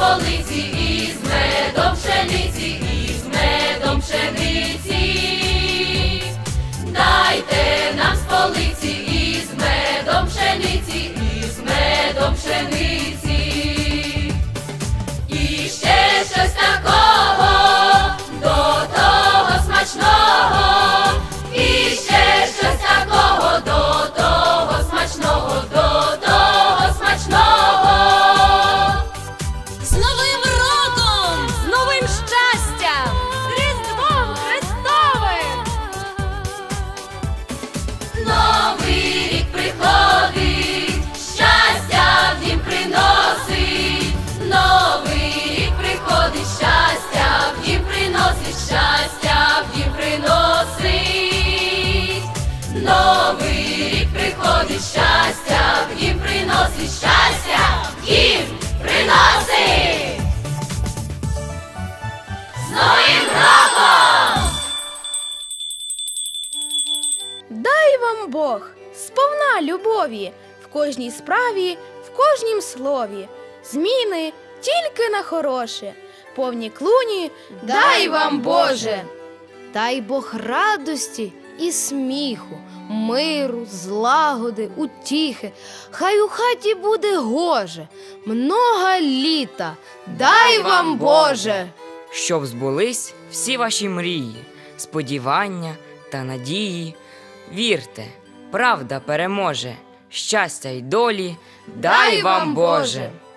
полиці із медом пшениці, із медом пшениці. Дайте нам з полиці із медом пшениці, із медом пшениці. І ще щось такого, до того смачного, і ще щось такого, до того смачного, до того смачного. З Новим роком! З новим щастям! З Різдвом Христовим! Новий рік приходить, щастя в дім приносить. Новий рік приходить, щастя в дім приносить, щастя в дім приносить. Новий рік приходить, щастя в дім приносить, щастя в дім приносить. З Новим роком! Дай вам Бог сповна любові в кожній справі, в кожнім слові. Зміни тільки на хороше, повні клуні дай вам Боже. Дай Бог радості і сміху, миру, злагоди, утіхи. Хай у хаті буде гоже, много літа, дай вам Боже. Щоб збулись всі ваші мрії, сподівання та надії. Вірте, правда переможе, щастя й долі дай вам Боже!